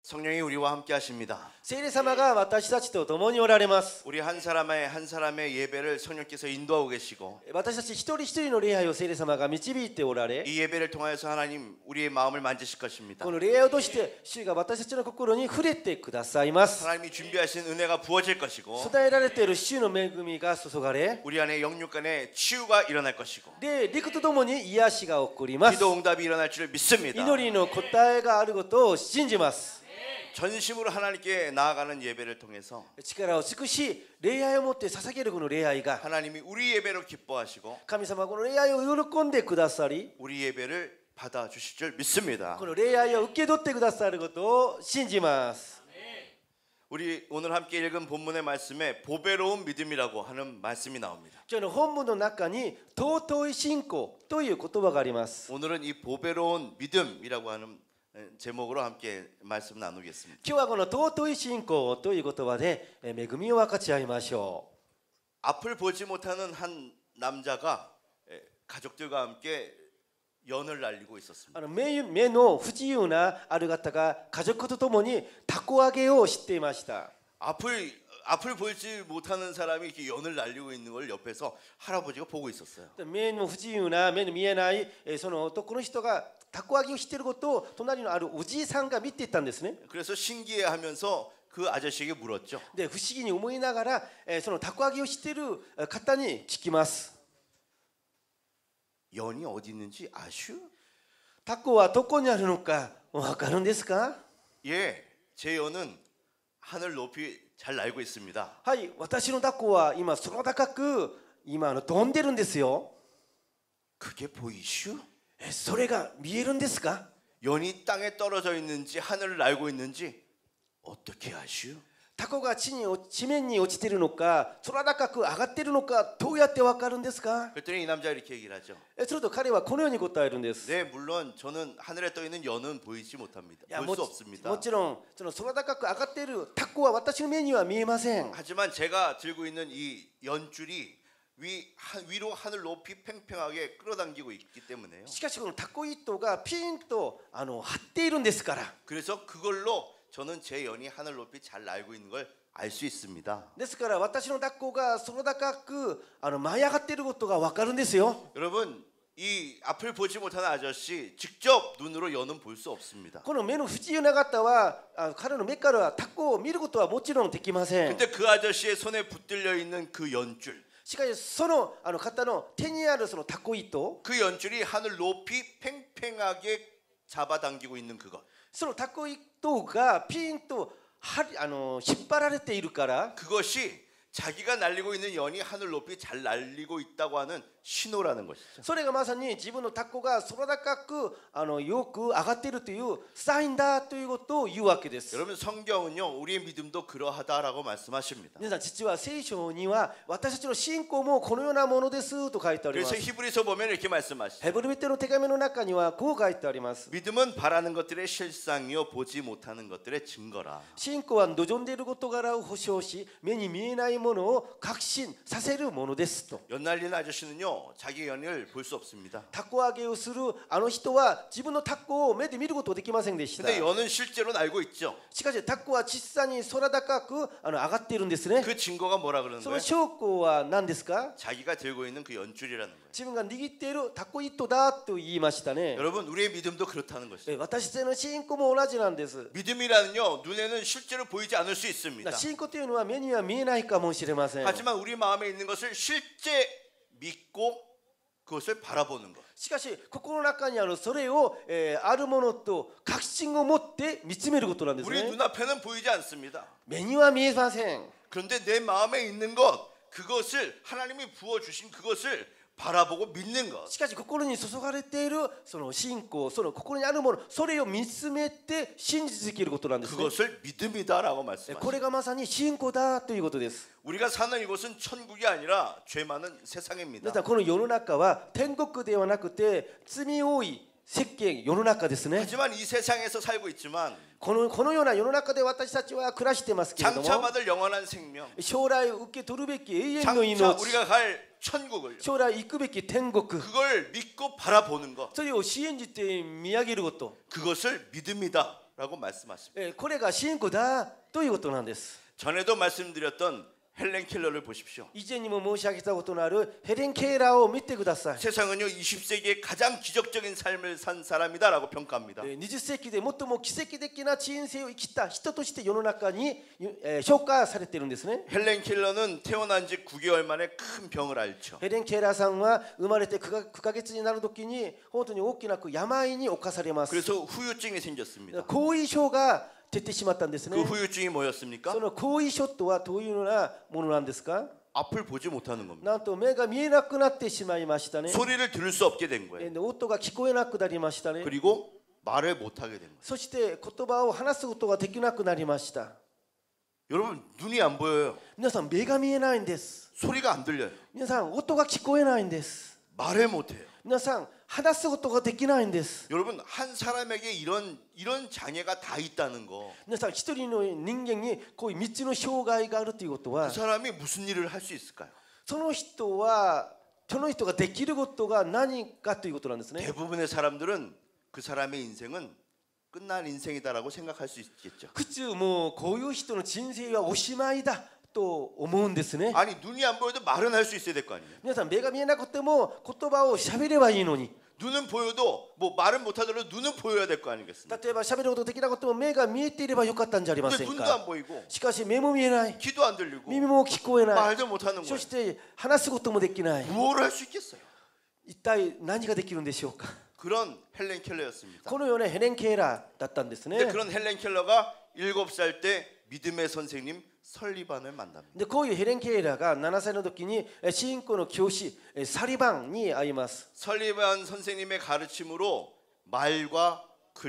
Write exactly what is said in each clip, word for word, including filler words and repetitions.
성령이 우리와 함께 하십니다. 聖霊様が私たちと共におられます。 우리 한 사람의 한 사람의 예배를 성령께서 인도하고 계시고 私たち一人一人の礼拝を聖霊様が導いておられ、 이 예배를 통하여서 하나님 우리의 마음을 만지실 것입니다. この礼拝を通して主が私たちの心に触れてくださいます。 하나님이 준비하신 은혜가 부어질 것이고 備えられている主の恵みが注がれ、 우리 안에 영육 간에 치유가 일어날 것이고 で陸とともに癒しが起こります。 기도 응답이 일어날 줄을 믿습니다. 祈りの答えがあることを信じます。 전심으로 하나님께 나아가는 예배를 통해서 力を尽くし礼拝をもって捧げるこの礼拝が 하나님이 우리 예배로 기뻐하시고 神様はこの礼拝を喜んでくださり、 우리 예배를 받아 주실 줄 믿습니다. この礼拝を受け取ってくださることを信じます。 우리 오늘 함께 읽은 본문의 말씀에 보배로운 믿음이라고 하는 말씀이 나옵니다. 今日の本文の中に尊い信仰という言葉があります。 오늘은 이 보배로운 믿음이라고 하는 제목으로 함께 말씀 나누겠습니다. 今日はこの尊い信仰という言葉で恵みを分かち合いましょう。 앞을 보지 못하는 한 남자가 가족들과 함께 연을 날리고 있었습니다. あの 目, 目の不自由なある方が家族とともにたこ揚げをしていました。 앞을 앞을 보지 못하는 사람이 이렇게 연을 날리고 있는 걸 옆에서 할아버지가 보고 있었어요. 目の不自由な目の見えないその男の人がたこ揚げをしていることを隣のあるおじいさんが見ていたんですね。 그래서 신기해하면서 그 아저씨에게 물었죠. で不思議に思いながらそのたこ揚げをしている方に聞きます。 연이 어디 있는지 아슈? タコはどこにあるのかわかるんですか？ 예, 제 연은 하늘 높이 잘 날고 있습니다. はい、私のタコは今空高く今あの飛んでるんですよ。 그게 보이슈? え、それが見えるんですか？ 연이 땅에 떨어져 있는지 하늘을 날고 있는지 어떻게 아슈? タコが地に地面に落ちているのか空高く上がっているのかどうやってわかるんですか？ 그랬더니 이 남자가 이렇게 얘기를 하죠. え、すると彼はこのように答えるんです。 네, 물론 저는 하늘에 떠 있는 연은 보이지 못합니다. いや 볼 も 수 ち 없습니다. もちろんその空高く上がっているタコは私の目には見えません。 하지만 제가 들고 있는 이 연줄이 위, 하, 위로 하늘 높이 팽팽하게 끌어당기고 있기 때문에요. しかしこのタコ糸がピンとあの張っているんですから。 그래서 그걸로 저는 제 연이 하늘 높이 잘 날고 있는 걸 알 수 있습니다. ですから私のタコが空高くあの舞い上がっていることがわかるんですよ。 여러분, 이 앞을 보지 못하는 아저씨 직접 눈으로 연은 볼 수 없습니다. この目の不自由な方はあ彼の目からタコを見ることはもちろんできません。 근데 그 아저씨의 손에 붙들려 있는 그 연줄, しかしそのあの方の手にあるそのタコ糸、 그 연줄이 하늘 높이 팽팽하게 잡아당기고 있는 그것, そのタコ糸がピンとはりあの引っ張られているから、 그것이 자기가 날리고 있는 연이 하늘 높이 잘 날리고 있다고 하는 신호라는 것이죠. それがまさに自分のタコが空高くあのよく上がっているというサインだということを言うわけです。 여러분, 성경은요 우리의 믿음도 그러하다라고 말씀하십니다. 皆さん、実は聖書には私たちの信仰もこのようなものですと書いてありま 그래서 す。 히브리서 보면 이렇게 말씀하시죠. ヘブル人の手紙の中にはこう書いてあります。 믿음은 바라는 것들의 실상이요 보지 못하는 것들의 증거라. 信仰は望んでいる事柄を保証し、目に見えないものを確信させるものですと。 연 날리는 아저씨는요 자기 연을 볼 수 없습니다. タコ揚げをするあの人は自分のタコを目で見ることができませんでした。 근데 연은 실제로 날고 있죠. しかしタコは実際に空高くあの上がっているんですね。 그 증거가 뭐라 그러는 そ 거예요? の証拠は何ですか？ 자기가 들고 있는 그 연줄이라는 거예요. 自分が握っているタコ糸だと言いましたね。 여러분, 우리의 믿음도 그렇다는 것이죠. え私たちの信仰も同じなんです。 믿음이라는요 눈에는 실제로 보이지 않을 수 있습니다. 信仰というのは目には見えないかもしれません。 하지만 우리 마음에 있는 것을 실제 믿고 그것을 바라보는 것. しかし心の中にあるそれを、えー、あるものと確信を持って見つめることなんです 우리 ね。 눈앞에는 보이지 않습니다. 目には見えません。 그런데 내 마음에 있는 것, 그것을 하나님이 부어주신 그것을 바라보고 믿는 것. しかし心に注がれているその信仰、その心にあるもの、それを見つめて信じ続けることなんですね。 그것을 믿음이다라고 こ 말씀하십니다. れがまさに信仰だということです。 우리가 사는 이곳은 천국이 아니라 죄 많은 세상입니다. 皆さん、この世の中は天国ではなくて罪多い世間世の中ですね。 하지만 이 세상에서 살고 있지만 このこのような世の中で私たちは暮らしてますけれども、 장차받을 영원한 생명, 将来受け取るべき永遠の 장차 命、 우리가 갈 천국을 将来行くべき天国、 그걸 믿고 바라보는 것, それを信じて見上げること、 그것을 믿음이다 라고 말씀하십니다. えーこれが信仰だということなんです。 전에도 말씀드렸던 헬렌 켈러를 보십시오. 以前にも申し上げたことのあるヘレン・ケーラーを見てください。 세상은요 이십 세기에 가장 기적적인 삶을 산 사람이다라고 평가합니다. えーにじゅっ世紀で最も奇跡的な人生を生きた人として世の中に、えー評価されているんですね。 헬렌 켈러는 태어난 지 구 개월 만에 큰 병을 앓죠. ヘレン・ケーラーさんは生まれて 9, 9ヶ月になるときに本当に大きな病に侵されます。 그래서 후유증이 생겼습니다. 後遺症が出てしまったんですね。 그 후유증이 뭐였습니까? その後遺症とはどういうようなものなんですか？ 앞을 보지 못하는 겁니다. なんと目が見えなくなってしまいましたね。 소리를 들을 수 없게 된 え 거예요. ー音が聞こえなくなりましたね。 그리고 말을 못하게 된 거예요. そして言葉を話すことができなくなりました。 여러분 눈이 안 보여요. 皆さん目が見えないんです。 소리가 안 들려요. 皆さん音が聞こえないんです。 말을 못해요. 皆さん話すことができないんです。 여러분 한 사람에게 이런 이런 장애가 다 있다는 거. 皆さん一人の人間にこういうみっつの障害があるということは 그 사람이 무슨 일을 할 수 있을까요? その人はその人ができることが何かということなんですね。 대부분의 사람들은 그 사람의 인생은 끝난 인생이다라고 생각할 수 있겠죠. 普通もうこういう人の人生はおしまいだと思うんですね。 아니 눈이 안 보여도 말은 할 수 있어야 될 거 아니에요. 皆さん目が見えなくても言葉を喋ればいいのに。 눈은 보여도 뭐 말은 못하더라도 눈은 보여야 될 거 아니겠습니까? 例えば喋ることできなくても目が見えていればよかったんじゃありませ 근데 ん 눈도 か。 안 보이고 しかし目も見えない、 귀도 안 들리고 耳も聞こえない、 말도 못하는 そ 거예요. して話すこともできない。 무엇을 할 수 있겠어요? 一体何ができるんでしょうか。 그런 헬렌 켈러였습니다. このようなヘレン・ケーラーだったんですね。 근데 그런 헬렌 켈러가 일곱 살 때 믿음의 선생님 설리반을 만납니다. でこういうヘレン・ケーラーがななさいの時にえ信仰の教師えサリバンに会います。 설리반 선생님의 가르침으로 말과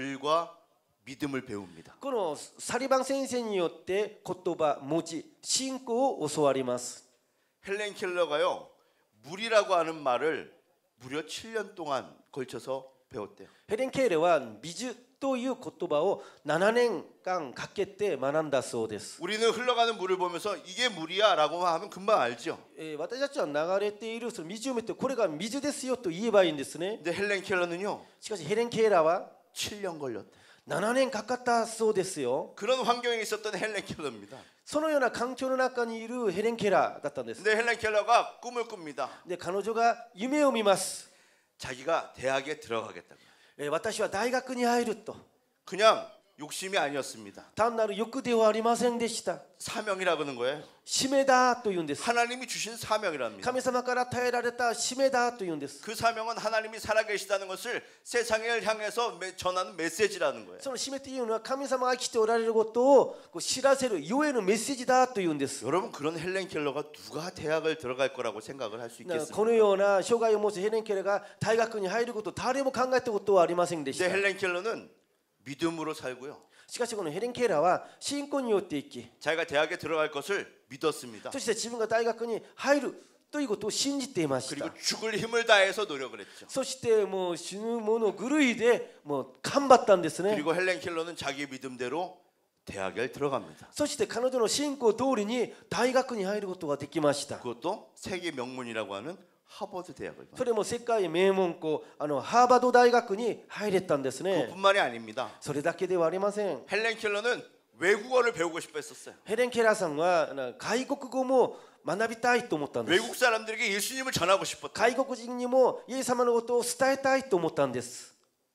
글과 믿음을 배웁니다. このサリバン先生によって言葉、文字、信仰を教わります。 헬렌 켈러가요 물이라고 하는 말을 무려 칠 년 동안 걸쳐서 배웠대요. ヘレン・ケーラーは水という言葉をななねんかんかけて学んだそうです。 우리는 흘러가는 물을 보면서 이게 물이야라고 하면 금방 알죠. えー私たちは流れているその水を見てこれが水ですよと言えばいいんですね。 근데 헬렌 켈러는요 しかしヘレン・ケーラーは 칠 년 걸렸대. ななねんかかったそうですよ。 그런 환경에 있었던 헬렌 켈러입니다. そのような環境の中にいるヘレン・ケーラーだったんです。 근데 헬렌 켈러가 꿈을 꿉니다. で彼女が夢を見ます。 자기가 대학에 들어가겠다고. えー私は大学に入ると。 그냥 욕심이 아니었습니다. 単なる欲ではありませんでした。 사명이라고 하는 거예요. 使命だというんです。 하나님이 주신 사명이랍니다. 神様から与えられた使命だというんです。 그 사명은 하나님이 살아계시다는 것을 세상을 향해서 전하는 메시지라는 거예요. その使命というのは神様が生きておられることをこう知らせるゆえのメッセージだというんです。 여러분 그런 헬렌 켈러가 누가 대학을 들어갈 거라고 생각을 할 수 こ 있겠습니까? のような障害を持つヘレン・ケラーが大学に入ること誰も考えたことはありませんでし 근데 た。 헬렌 켈러는 믿음으로 살고요. しかしこのヘレン・ケーラーは信仰によって生き、 자기가 대학에 들어갈 것을 믿었습니다. そして自分が大学に入るということを信じていました。 그리고 죽을 힘을 다해서 노력을 했죠. そしてもう死ぬもの狂いでもう頑張ったんですね。 그리고 헬렌 켈러는 자기 믿음대로 대학에 들어갑니다. そして彼女の信仰通りに大学に入ることができました。 그것도 세계 명문이라고 하는 하버드 대학을 갑니다. それも世界名門校あのハーバード大学に入れたんですね。 그뿐만이 아닙니다. それだけではありません。 헬렌 켈러는 외국어를 배우고 싶어 했었어요. ヘレン・ケラーさんはあの外国語も学びたいと思ったんです。 외국 사람들에게 예수님을 전하고 싶었다. 外国人にもイエス様のことを伝えたいと思ったんです。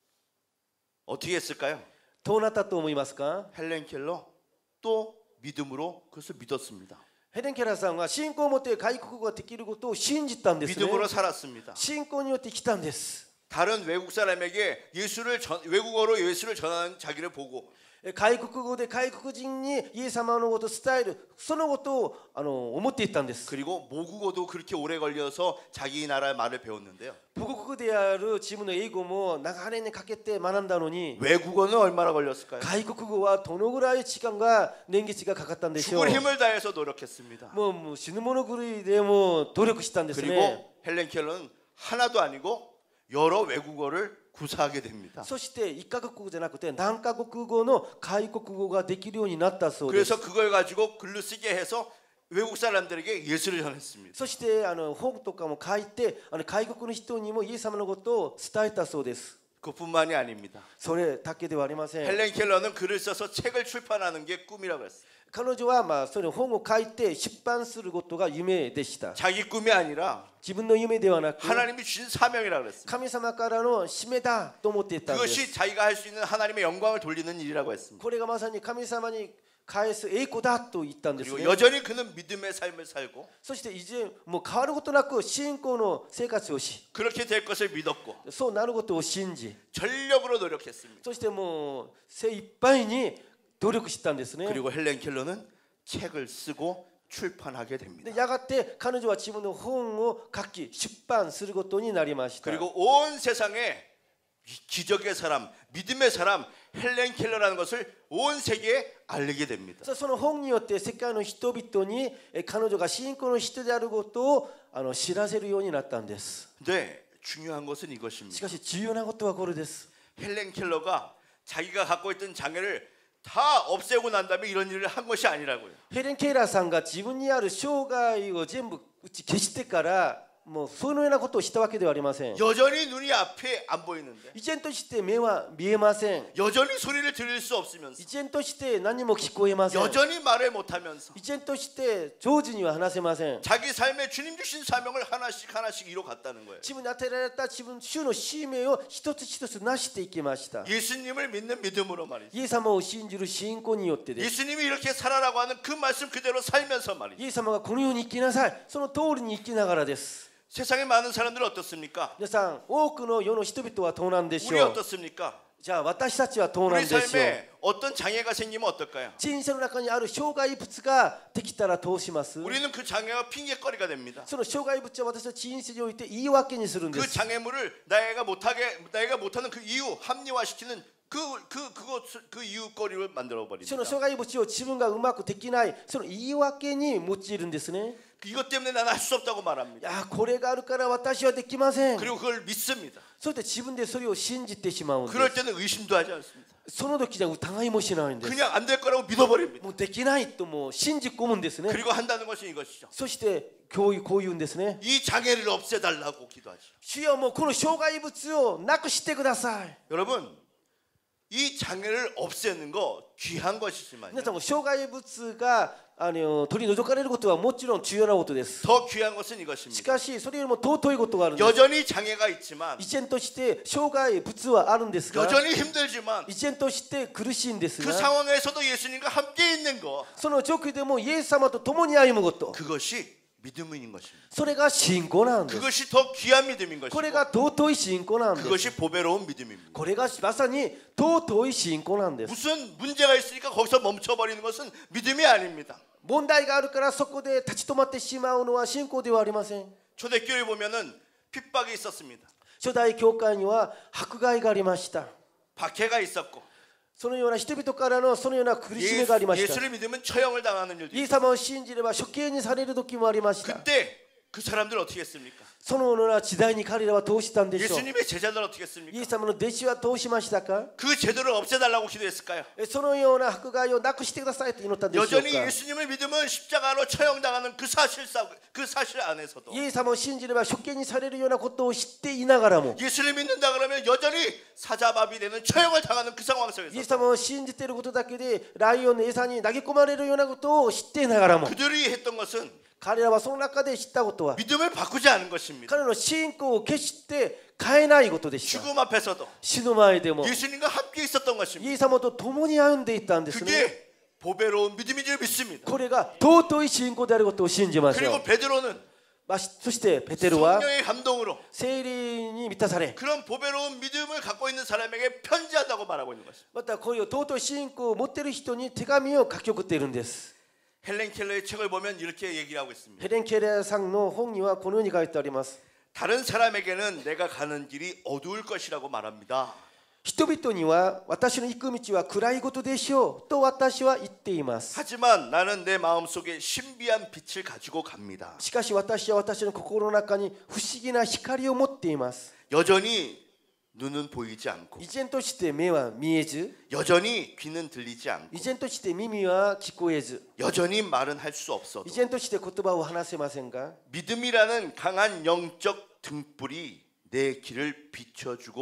어떻게 했을까요? どうなったと思いますか？ 헬렌 켈러 또 믿음으로 그것을 믿었습니다. ヘレン・ケラーさんは信仰を持って外国語ができることを信じたんですね。 믿음으로 살았습니다. 信仰によって生きたんです。 다른 외국 사람에게 예수를 전, 외국어로 예수를 전하는 자기를 보고 外国語で外国人にイエス様のことを伝えるそのことをあの思っていったんです。 그리고 모국어도 그렇게 오래 걸려서 자기 나라 말을 배웠는데요. 母国語である自分の英語も長年にかけて学んだのに 외국어는 얼마나 걸렸을까요? 外国語はどのぐらい時間が年月がかかったんでしょう。 죽을 힘을 다해서 노력했습니다. もうもう死ぬ者狂いでも努力したんですね。 그리고 헬렌 켈러는 하나도 아니고 여러 외국어를 구사하게 됩니다. そして一カ国語じゃなくて何カ国語の外国語ができるようになったそうです。 그래서 그걸 가지고 글로 쓰게 해서 외국 사람들에게 예수를 전했습니다. そしてあの本とかも書いてあの外国の人にもイエス様のことを伝えたそうです。 그뿐만이 아닙니다. それだけではありません。 헬렌 켈러는 글을 써서 책을 출판하는 게 꿈이라고 했어요. 彼女はまあその本を書いて出版することが夢でした。 자기 꿈이 아니라 自分の夢ではなく 하나님이 주신 사명이라고 그랬습니다. 神様からの使命だと思っていたんです。 그것이 자기가 할 수 있는 하나님의 영광을 돌리는 일이라고 했습니다. これがまさに神様に返す栄光だと言ったんです 그리고 ね。 여전히 그는 믿음의 삶을 살고 そして以前もう変わることなく信仰の生活をし、 그렇게 될 것을 믿었고 そうなることを信じ、 전력으로 노력했습니다. そしてもう精一杯に努力したんですね。 그리고 헬렌 켈러는 책을 쓰고 출판하게 됩니다. でやがて彼女は自分の本を書き出版することになりました。 그리고 온 세상에 기적의 사람, 믿음의 사람 헬렌 켈러라는 것을 온 세계에 알리게 됩니다. その本によって世界の人々にえ彼女が信仰の人であることをあの知らせるようになったんです。 근데 중요한 것은 し 이것입니다. かし重要なことはこれです。 헬렌 켈러가 자기가 갖고 있던 장애를 다 없애고 난 다음에 이런 일을 한 것이 아니라고요. ヘレン・ケイラーさんが自分にある障害を全部打ち消してからもうそのようなことをしたわけではありません。 여전히 눈이 앞에 안 보이는데 依然として目は見えません。 여전히 소리를 들을 수 없으면서 依然として何も聞こえません。 여전히 말을 못하면서 依然として上手には話せません。 자기 삶에 주님 주신 사명을 하나씩 하나씩 이뤄갔다는 거예요. 自分に与えられた自分主の使命を一つ一つ成していきました。 예수님을 믿는 믿음으로 말이죠. イエス様を信じる信仰によってです。 예수님이 이렇게 살아라고 하는 그 말씀 그대로 살면서 말이죠. イエス様がこのように生きなさい、その通りに生きながらです。 세상에 많은 사람들은 어떻습니까? 皆さん、多くの世の人々はどうなんでし 우리 ょう。 어떻습니까? じゃあ私たちはどうな 우리 んでしょう。 삶에 어떤 장애가 생기면 어떨까요? 人生の中にある障害物ができたらどうします？ 우리는 그 장애가 핑계거리가 됩니다. その障害物は私たち人生において言い訳にするんで 그 す。 장애물을 나이가 못하게 나이가 못하는 그 이유 합리화시키는 그 그 그것 그 이유거리를 만들어 その 버립니다. 障害物を自分がうまくできない、その言い訳に用いるんですね。 이것 때문에 나는 할 수 없다고 い 말합니다. や、これがあるから私はできません。 그리고 그걸 믿습니다. そして自分でそれを信じてしまうんで 그럴 す。 때는 의심도 하지 않습니다. その時じゃ疑いもしないんです。 그냥 안 될 거라고 믿어버립니다. もうできないともう信じ込むんですね。 그리고 한다는 것이 이것이죠. そしてこういうこう言うんですね。 이 장애를 없애달라고 기도하죠. 主よ、もうこの障害物をなくしてください。 여러분 이 장애를 없애는 거 귀한 것이지만 皆さんも障害物があの取り除かれることはもちろん重要なことです。 더 귀한 것은 し 이것입니다. かしそれよりも尊いことがあるんです。 여전히 장애가 있지만 依然として障害物はあるんですが、 여전히 힘들지만 依然として苦しいんです 그 が、 상황에서도 예수님과 함께 있는 거 その状況でもイエス様と共に歩むこと、 그것이 믿음인 것입니다. それが信仰なんです。 그것이 더 귀한 믿음인 こ 것이고 れが尊い信仰なんです。 그것이 보배로운 믿음입니다. これがまさに尊い信仰なんです。 무슨 문제가 있으니까 거기서 멈춰버리는 것은 믿음이 아닙니다. 問題があるからそこで立ち止まってしまうのは信仰ではありません。 초대교회 보면은 핍박이 있었습니다. 初代教会には迫害がありました。 박해가 있었고 そのような人々からのそのような苦しみがありました。 예수를 믿으면 처형을 당하는 일도 イエス様を信じれば処刑にされる時もありました。 그때 그 사람들 어떻게 했습니까? そのような時代に彼らはどうしたんでしょう。 예수님의 제자들 어떻게 イエ 했습니까? ス様の弟子はどうしましたか？ 그 제도를 없애달라고 기도했을까요? そのような迫害をなくしてくださいと祈ったんでしょうか？ 여전히 예수님을 믿으면 십자가로 처형당하는 그 사실 그 사실 안에서도 イエス様を信じれば処刑にされるようなことを知っていながらも、 예수를 믿는다 그러면 여전히 사자밥이 되는 처형을 당하는 그 상황 イエス 속에서 様を信じていることだけでライオンの餌に投げ込まれるようなことを知っていながらも、 그들이 했던 것은 彼らはその中で知ったことは 믿음을 바꾸지 않은 것입니다. 彼の信仰を決して変えないことでした。 죽음 앞에서도 死の前でも 예수님과 함께 있었던 イ 것입니다. エス様と共に歩んでいったんですね。 그게 보배로운 믿음인 줄 믿습니다. これが尊い信仰であることを信じましょう。 그리고 베드로는 まあそしてペテロは 성령의 감동으로 聖霊に満たされ、 그런 보배로운 믿음을 갖고 있는 사람에게 편지한다고 말하고 있는 것입니다. またこういう尊い信仰を持っている人に手紙を書き送っているんです。 헬렌 켈러의 책을 보면 이렇게 얘기를 하고 있습니다. ヘレン・ケレーさんの本にはこのように書いてあります。 다른 사람에게는 내가 가는 길이 어두울 것이라고 말합니다. 人々には私の行く道は暗いことでしょうと私は言っています。 하지만 나는 내 마음속에 신비한 빛을 가지고 갑니다. しかし私は私の心の中に不思議な光を持っています。 여전히 눈은 보이지 않고 依然として目は見えず、 여전히 귀는 들리지 않고 依然として耳は聞こえず、 여전히 말은 할 수 없어도 依然として言葉を話せませんが、 믿음이라는 강한 영적 등불이 내 길을 비춰주고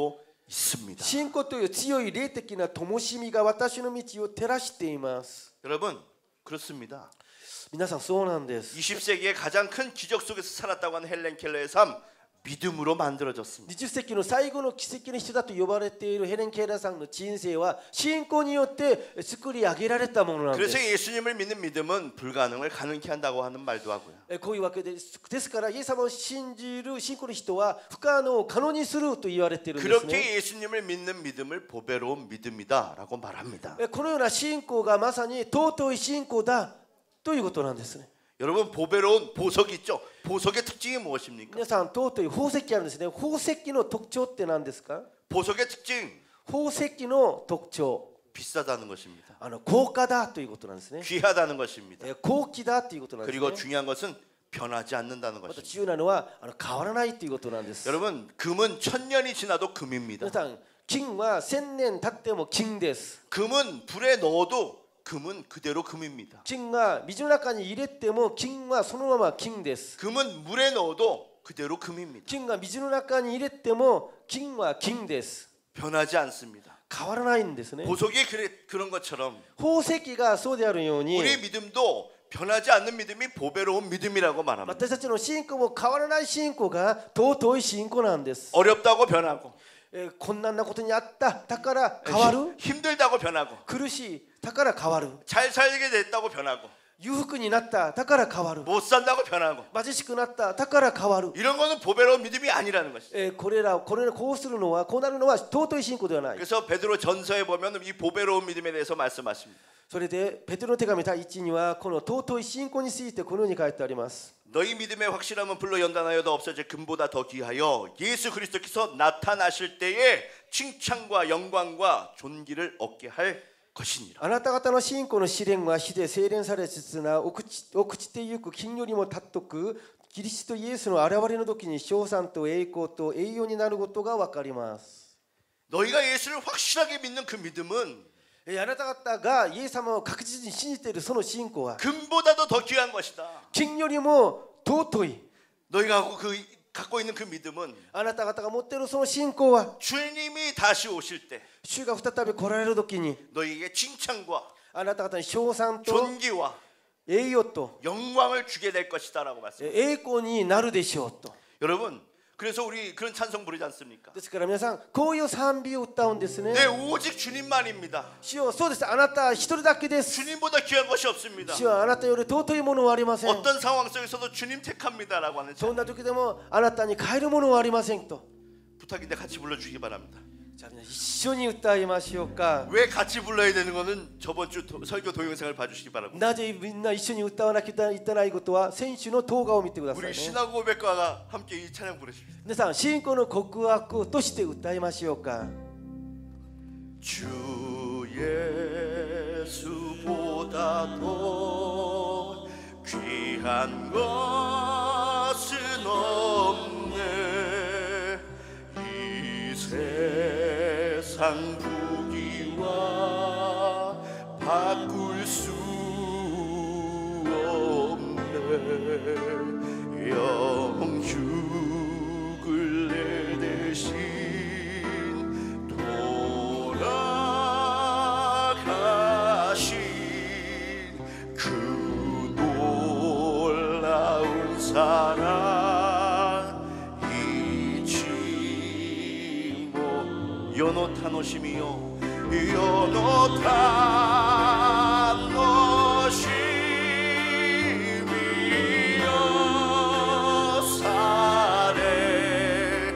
있습니다. 信仰という強い霊的な灯火が私の道を照らしています。 여러분 그렇습니다. 皆さんそうなんです。 이십 세기의 가장 큰 기적 속에서 살았다고 하는 헬렌 켈러의 삶 믿음으로 만들어졌습니다. にじゅっ世紀の最後の奇跡の人だと呼ばれているヘレン・ケラーさんの人生は信仰によって作り上げられたものなんです。 그래서 예수님을 믿는 믿음은 불가능을 가능케 한다고 하는 말도 하고요. こういうわけです。ですからイエス様を信じる信仰の人は不可能を可能にすると言われているんですね。 그렇게 예수님을 믿는 믿음을 보배로운 믿음이다라고 말합니다. このような信仰がまさに尊い信仰だということなんですね。 여러분 보배로운 보석이 있죠. 보석의 특징이 무엇입니까? 皆さん尊い宝石あるんですね。宝石の特徴って何ですか？ 보석의 특징 宝石の特徴、 비싸다는 것입니다. あの高価だということなんですね。 귀하다는 것입니다. え高貴だということなんですね。 그리고 중요한 것은 변하지 않는다는 また 것입니다. 重要なのはあの変わらないということなんです。 여러분 금은 천년이 지나도 금입니다. 皆さん金は千年経っても金です。 금은 불에 넣어도 금은 그대로 금입니다. 金が水の中に入れても金はそのまま金です。 금은 물에 넣어도 그대로 금입니다. 金が水の中に入れても金は金です。 변하지 않습니다. 変わらないんですね。 보석이 그래, 그런 것처럼 宝石がそうであるように 우리 믿음도 변하지 않는 믿음이 보배로운 믿음이라고 말합니다. 私たちの信仰も変わらない信仰が尊い信仰なんです。 어렵다고 변하고 えー困難なことにあっただから変わる。 힘들다고 변하고 苦しいだから変わる。 잘 살게 됐다고 변하고 裕福になっただから変わる。 못 산다고 변하고 貧しくなっただから変わる。 이런 거는 보배로운 믿음이 아니라는 것이죠. えーこれらこれらこうするのはこうなるのは尊い信仰ではない。 그래서 베드로 전서에 보면 이 보배로운 믿음에 대해서 말씀하십니다. それでペテロの手紙第一にはこの尊い信仰についてこのように書いてあります。 너희 믿음의 확실함은 불로 연단하여도 없어질 금보다 더 귀하여 예수 그리스도께서 나타나실 때에 칭찬과 영광과 존귀를 얻게 할 것이니라. あなた方の信仰の試練は火で精錬されつつな落ち落ちてゆく金よりも尊くキリストイエスの現れの時に称賛と栄光と栄誉になることが分かります。 너희가 예수를 확실하게 믿는 그 믿음은 えーあなた方がイエス様を確実に信じているその信仰は 금보다도 더 귀한 것이다. 金よりも尊い。 너희가 갖고, 그, 갖고 있는 그 믿음은 あなた方が持っているその信仰は 주님이 다시 오실 때 主が再び来られる時に 너희에게 칭찬과 あなた方に称賛と 존귀와 栄誉と 영광을 주게 될 것이다라고 え 말씀합니다. ー栄光になるでしょうと。 여러분 그래서 우리 그런 찬송 부르지 않습니까? ですから皆さんこういう賛美を歌うんですね。 네 오직 주님만입니다. 主よそうです。あなた一人だけです。 주님보다 귀한 것이 없습니다. 主はあなたより尊いものはありません。 어떤 상황 속에서도 주님 택합니다라고 하는 そんな時でもあなたに変えるものはありませんと。 부탁인데 같이 불러주시기 바랍니다. じゃあ皆さん一緒に歌いましょうか。 왜 같이 불러야 되는 거는 저번 주 도, 설교 동영상을 봐주시기 바랍니다. なぜみんな一緒に歌わなきゃいけないことは先週の動画を見てください 우리 ね。 신앙 고백과가 함께 이 찬양 부르십시다. 皆さん信仰の告白として歌いましょうか。 주 예수보다 더 귀한 것은 없네. 이 세상 부귀와 바꿀 수 없네. 영육을 내 대신 돌아가신 그 놀라운 사랑 잊지 못 연호탄 오심이요 연호탄 오심이요 사례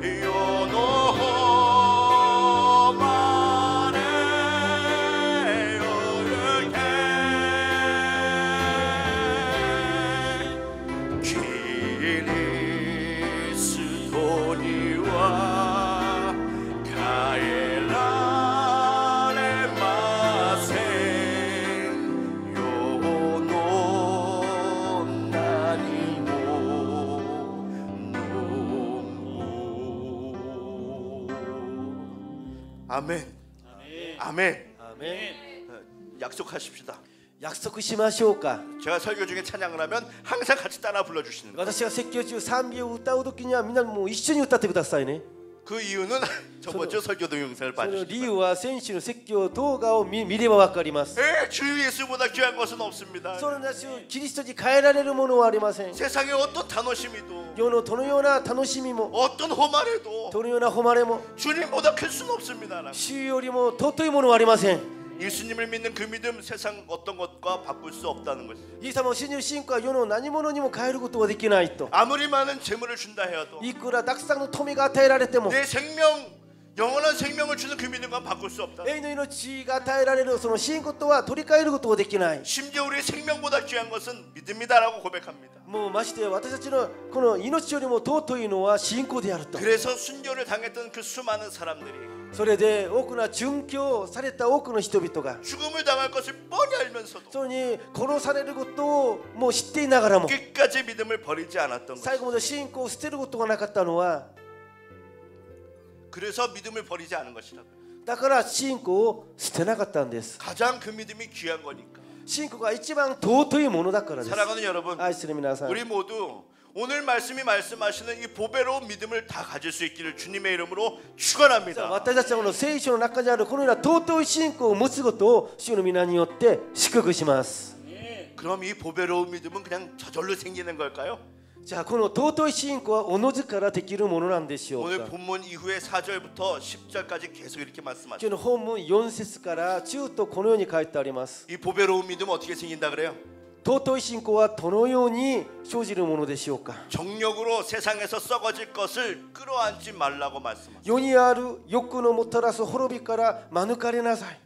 연호만에 열게 그리스도니와 가엘라의 마생 요노 나니모 노무 아멘. 아멘. 아멘。 어, 약속하십시다. 約束しましょうか。 제가 설교 중에 찬양을 하면 항상 같이 따라 불러주시는 거예요. 私が説教中賛美を歌う時にはみんなもう一緒に歌ってくださいね。 그 이유는 저번 주 설교 동영상을 その 봐주시기 理由は先週の説教動画を見見ればわかります。 예, 주 예수보다 귀한 것은 없습니다. そうなんですよ。キリストに変えられるものはありません。 세상의 어떤楽しみ도 世のどのような楽しみも 어떤 호말에도 どのような誉れも 주님보다 클 수는 없습니다. 主よりも尊いものはありません。 예수님을 믿는 그 믿음 세상 어떤 것과 바꿀 수 없다는 것. イエス様を信じる信仰は世の何者にも変えることはできないと。 아무리 많은 재물을 준다 해도 いくらたくさんの富が与えられても 내 생명, 영원한 생명을 주는 그 믿음과 바꿀 수 없다. 永遠の命が与えられるその信仰とは取り替えることはできない。 심지어 우리의 생명보다 귀한 것은 믿음이다라고 고백합니다. もうまして私たちのこの命よりも尊いのは信仰であると。 그래서 순교를 당했던 그 수많은 사람들이 それで多くの殉教された多くの人々が 죽음을 당할 것을 뻔히 알면서도 それに殺されることをもう知っていながらも 끝까지 믿음을 버리지 않았던 最 것. 後まで信仰を捨てることがなかったのは 그래서 믿음을 버리지 않은 것이라고요. だから信仰を捨てなかったんです。 가장 그 믿음이 귀한 거니까. 信仰が一番尊いものだからです。 사랑하는 여러분, 愛する皆さん、 우리 모두 오늘 말씀이 말씀하시는 이 보배로운 믿음을 다 가질 수 있기를 주님의 이름으로 축원합니다. 私たちはこの聖書の中にあるこのような尊い信仰を持つことを主の皆によって祝福します。 그럼 이 보배로운 믿음은 그냥 저절로 생기는 걸까요? じゃあこの尊い信仰はおのずからできるものなんでしょう 오늘 か。 본문 이후에 사 절부터 십 절까지 계속 이렇게 今 말씀하십니다. 日の本文よん節から中とこのように書いてあります。 이 보배로운 믿음은 어떻게 생긴다 그래요? 尊い信仰はどのように生じるものでしょうか。 정력으로 세상에서 썩어질 것을 끌어안지 말라고 말씀하십니다. 世にある欲のもたらす滅びから免れなさい。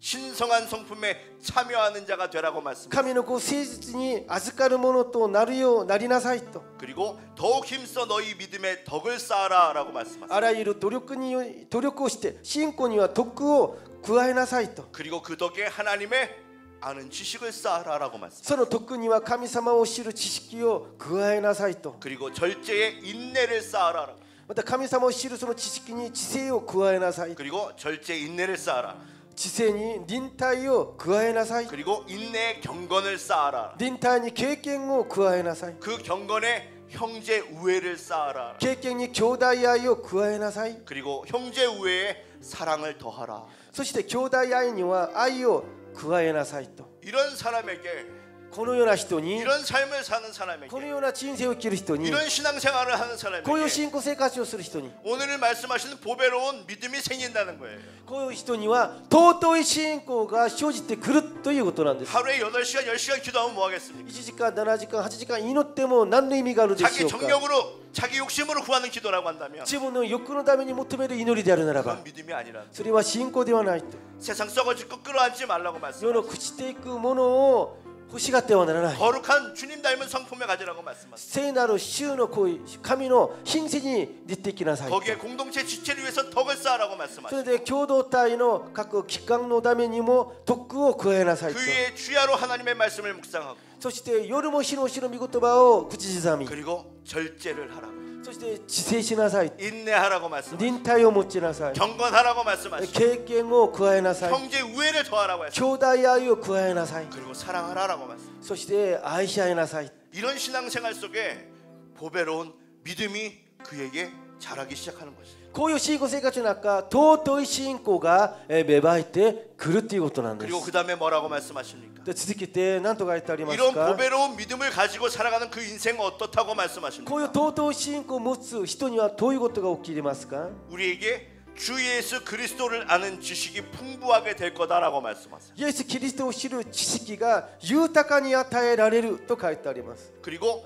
신성한 성품에 참여하는 자가 되라고 말씀하십니다. 神の子を誠実に預かるものとなるようなりなさいと。 그리고 더욱 힘써 너희 믿음에 덕을 쌓아라라고 말씀하십니다. あらゆる努力により努力をして信仰には徳を加えなさいと。 그리고 그 덕에 하나님의 아는 지식을 쌓아라라고 말씀하십니다. その徳には神様を知る知識を加えなさいと。 그리고 절제에 인내를 쌓아라. また神様を知るその知識に知性を加えなさい。 그리고 절제에 인내를 쌓아라. 知性に忍耐を加えなさい。 그리고 인내에 경건을 쌓아라. 忍耐に経験を加えなさい。 그 경건에 형제 우애를 쌓아라. 経験に兄弟愛を加えなさい。 그리고 형제 우애에 사랑을 더하라. そして兄弟愛には愛を加えなさいと。 이런 사람에게 このような人に 이런 삶을 사는 사람에게 このような人生を生きる人に 이런 신앙생활을 하는 こういう 사람에게 信仰生活をする人に 오늘 말씀하시는 보배로운 믿음이 생긴다는 거예요. こういう人には尊い信仰が生じてくるということなんです。 하루에 여덟 시간 열 시간 기도하면 뭐 하겠습니까? いちじかんななじかんはちじかん祈っても何の意味があるでし 자기 ょうか。 정력으로 자기 욕심으로 구하는 기도라고 한다면 自分の欲のために求める祈りであるならば 그건 믿음이 아니라 それは信仰ではないと。 세상 썩어질 것 끌어안지 말라고 世の 말씀하십니다. 朽ちていくものを欲しがってはならない。 거룩한 주님 닮은 성품에 가지라고 말씀하십니다. 聖なる主の行為、神の品性に出ていきなさい。 거기에 공동체 지체를 위해서 덕을 쌓으라고 そ 말씀하십니다. れで共同体の各機関のためにも徳を加えなさい 그 と。 위에 주야로 하나님의 말씀을 묵상하고 そして夜も日の主の御言葉を口ずさみ、 그리고 절제를 하라고 そして知性しなさい。 인내하라고 말씀하십니다. 忍耐を持ちなさい。 경건하라고 말씀하십니다. 経験を加えなさい。 형제 우애를 더하라고 했습니다. 兄弟愛を加えなさい。 그리고 사랑하라라고 말씀합니다. そして愛し合いなさい。 이런 신앙생활 속에 보배로운 믿음이 그에게 자라기 시작하는 것이죠. こういう信仰生活の中、尊い信仰がえー芽生えてくるということなんです。 그리고 그 다음에 뭐라고 말씀하십니까? で続けて何と書いてあります 이런 か。 보배로운 믿음을 가지고 살아가는 그 인생은 어떻다고 말씀하십니까? こういう尊い信仰を持つ人にはどういうことが起きますか。 우리에게 주 예수 그리스도를 아는 지식이 풍부하게 될 거다라고 말씀하세요. イエス・キリストを知る知識が豊かに与えられると書いてあります。 그리고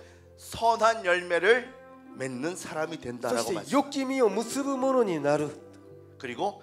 선한 열매를 맺는 사람이 そ 된다라고 して 말씀. 良き実を結ぶものになる。 그리고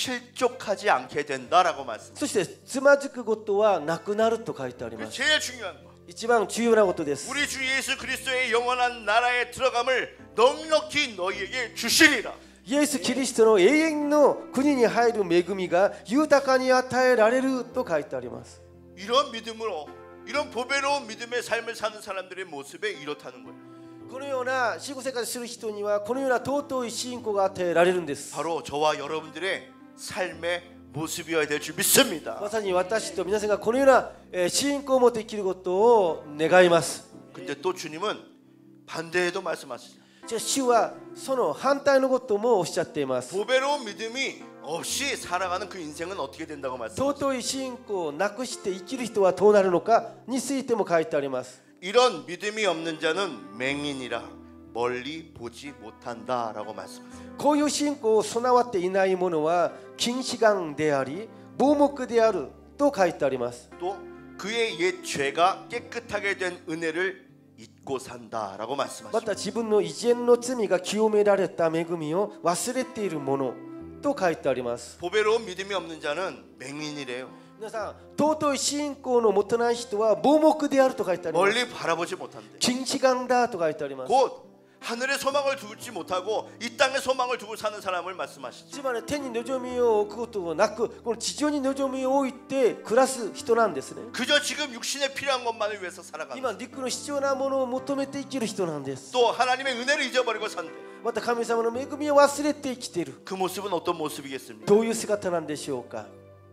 실족하지 않게 된다라고 말씀. そしてつまずくことはなくなると書いてあります。 제일 중요한 거. 一番重要なことです。 우리 주 예수 그리스도의 영원한 나라에 들어감을 넉넉히 너희에게 주시리라. イエス・キリストの永遠の国に入る恵みが豊かに与えられると書いてあります。 이런 믿음으로 이런 보배로운 믿음의 삶을 사는 사람들의 모습에 이렇다는 거예요. このような信仰生活する人にはこのような尊い信仰が与えられるんです。 바로 저와 여러분들의 삶의 모습이어야 될 줄 믿습니다. まさに私と皆さんがこのようなえー信仰を持って生きることを願います。 근데 또 주님은 반대에도 말씀하시죠. じゃあ主はその反対のこともおっしゃっています。 보배로운 믿음이 없이 살아가는 그 인생은 어떻게 된다고 말씀하십니까? 尊い信仰をなくして生きる人はどうなるのかについても書いてあります。 이런 믿음이 없는 자는 맹인이라 멀리 보지 못한다라고 말씀하세요. こういう信仰を備わっていない者は近視眼であり盲目であると書いてあります。 또 그의 옛 죄가 깨끗하게 된 은혜를 잊고 산다라고 ま 말씀하십니다. た自分の以前の罪が清められた恵みを忘れている者と書いてあります。 보배로운 믿음이 없는 자는 맹인이래요. 皆さん、尊い信仰の持たない人は盲目であると書いてあります。 멀리 바라보지 못한대. 近視眼だと書いてあります。 곧 하늘의 소망을 두지 못하고 이 땅의 소망을 두고 사는 사람을 말씀하시죠. つまり天に望みを置くことなく、この地上に望みを置いて暮らす人なんですね。 그저 지금 육신에 필요한 것만을 위해서 살아가는. 今陸の必要なものを求めて生きる人なんです。 또 하나님의 은혜를 잊어버리고 산대. また神様の恵みを忘れて生きている。 그 모습은 어떤 모습이겠습니까? どういう姿なんでしょうか。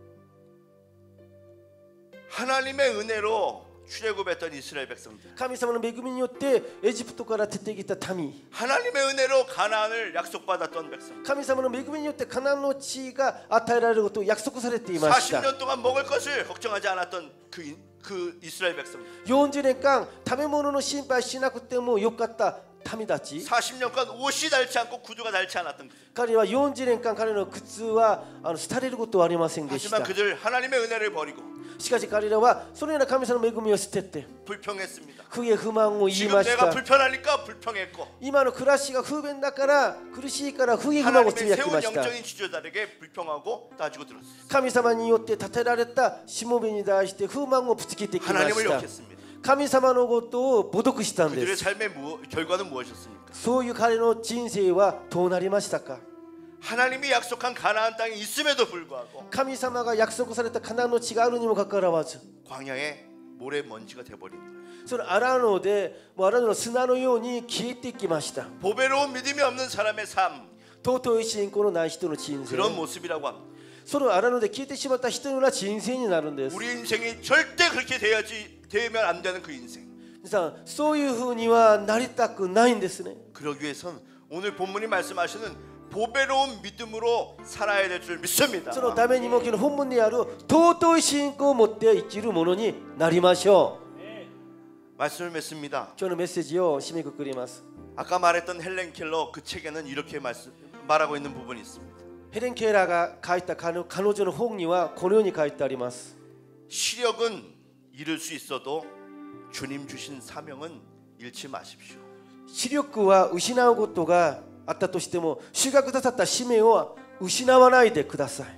하나님의 은혜로 출애굽했던 이스라엘 백성들. 神様の恵みによってエジプトから出てきた民、 하나님의 은혜로 가나안을 약속받았던 백성. 神様の恵みによってカナンの地が与えられることを約束されていまし 사십 た。 년 동안 먹을 것을 걱정하지 않았던 그, 인- 그 이스라엘 백성. よんじゅうねんかん食べ物の心配しなくてもよかった民たち。 사십 년간 옷이 닳지 않고 구두가 닳지 않았던 그들. 彼はよんじゅうねんかん彼の靴はあの廃れることはありませんでした。 하지만 그들 하나님의 은혜를 버리고 しかし彼らはそのような神様の恵みを捨てて 불평했습니다. 不平不満を言い 지금 まし 내가 た。 불편하니까 불평했고 今の暮らしが不便だから苦しいから不平不満をつぶ 하나님의 やき 세운 ました。 영적인 지도자들에게 불평하고 따지고 들었어요. 神様によって立てられたしもべに対して不満をぶつけてきま 하나님을 した。 욕했습니다. 神様のことを侮辱したんで 그들의 す。 삶의 무, 결과는 무엇이었습니까? そういう彼の人生はどうなりましたか。 하나님이 약속한 가나안 땅이 있음에도 불구하고 神様が約束されたカナンの地があるにもかかわらず、 광야에 모래먼지가 돼버린 거예요. その荒野でもう荒野の砂のように消えていきました。 보배로운 믿음이 없는 사람의 삶, 尊い信仰のない人の人生、 그런 모습이라고 합니다. その荒野で消えてしまった人のような人生になるんです。 우리 인생이 절대 그렇게 돼야지 되면 안 되는 그 인생. 皆さん、そういうふうにはなりたくないんですね。 그러기 위해선 오늘 본문이 말씀하시는 보배로운 믿음으로 살아야 될 줄 믿습니다. そのためにも今日の本文にある尊い信仰を持って生きるものになりましょう。 말씀을 맺습니다. 今日のメッセージを締めくくります。 아까 말했던 헬렌 켈러 그 책에는 이렇게 말씀, 말하고 있는 부분이 있습니다. ヘレン・ケーラーが書いた彼女彼女の本にはこのように書いてあります。 시력은 잃을 수 있어도 주님 주신 사명은 잃지 마십시오. 視力は失うことがあったとしても、主がくださった使命を失わないでください。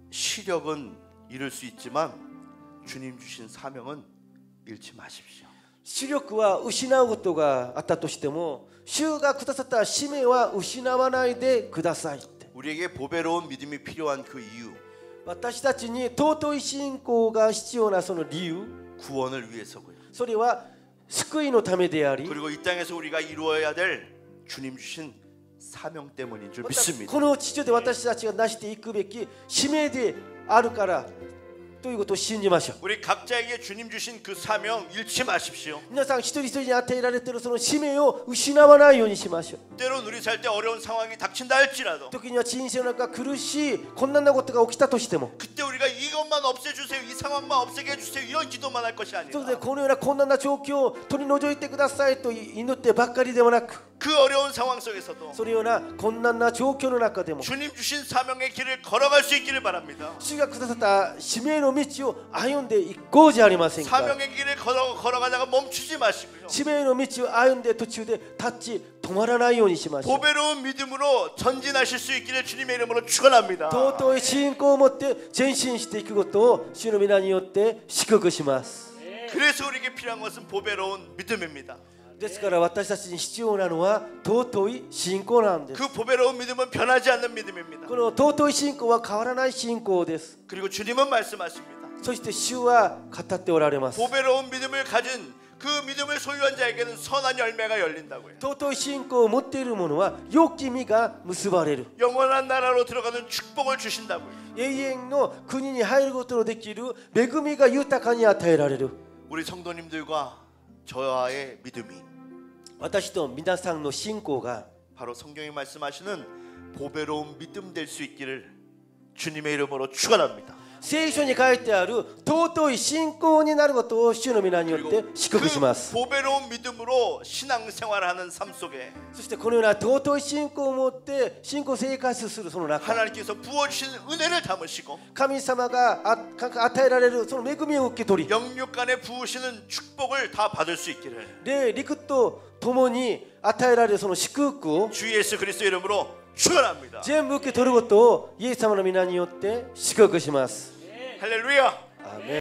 시력은 잃을 수 있지만 주님 주신 사명은 잃지 마십시오. 視力は失うことがあったとしても、主がくださった使命は失わないでくださいって。 우리에게 보배로운 믿음이 필요한 그 이유, 私たちに尊い信仰が必要なその理由、 구원을 위해서고요. それは救いのためであり、 그리고 이 땅에서 우리가 이루어야 될 주님 주신 사명 때문인 줄 また 믿습니다. この地上で私たちが成していくべき使命であるからということを信じましょう。 우리 각자에게 주님 주신 그 사명 잃지 마십시오. 皆さん一人一人に与えられているその使命を失わないようにしましょう。 때론 우리 살 때 어려운 상황이 닥친다 할지라도 時には人生の中苦しい困難なことが起きたとしても、 그때 우리가 이것만 없애주세요, 이 상황만 없애게 해주세요 이런 기도만 할 것이 それで 아니라 このような困難な状況を取り除いてくださいと祈ってばっかりではなく、 그 어려운 상황 속에서도 そのような困難な状況の中でも 주님 주신 사명의 길을 걸어갈 수 있기를 바랍니다. 主がくださった使命の道を歩んでいこうじゃありませんか。 사명의 길을 걸어, 걸어가다가 멈추지 마시고요. 使命の道を歩んで途中で立ち止まらないようにしましょう。 보배로운 믿음으로 전진하실 수 있기를 주님의 이름으로 축원합니다. 尊い信仰を持って前進していくことを主の皆によって祝福します。 그래서 우리에게 필요한 것은 보배로운 믿음입니다. ですから私たちに必要なのは尊い信仰なんです。 그 보배로운 믿음은 변하지 않는 믿음입니다. この尊い信仰は変わらない信仰です。 그리고 주님은 말씀하십니다. そして主は語っておられます。 보배로운 믿음을 가진 그 믿음을 소유한 자에게는 선한 열매가 열린다고요. 尊い信仰を持っている者は良き実が結ばれる。 영원한 나라로 들어가는 축복을 주신다고요. 永遠の国に入ることのできる恵みが豊かに与えられる。 우리 성도님들과 저와의 믿음이 私と皆さんの信仰が 바로 성경이 말씀하시는 보배로운 믿음 될 수 있기를 주님의 이름으로 축원합니다. 聖書に書いてある尊い信仰になることを主の皆によって祝福しま 그 す。 보배로운 믿음으로 신앙생활하는 삶 속에 そしてこのような尊い信仰を持って信仰生活するその中、 하나님께서 부어주신 은혜를 담으시고 神様があか与えられるその恵みを受け取り、 영육 간에 부으시는 축복을 다 받을 수 있기를 霊陸と共に与えられるその祝福を 주 예수 그리스도 이름으로 축원합니다. 全部受け取ることをイエス様の皆によって祝福します。 할렐루야. アーメン。